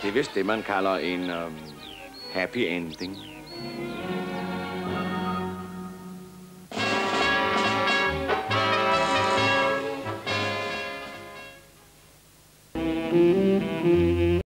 Det er vist det, man kalder en happy ending. Mm-hmm.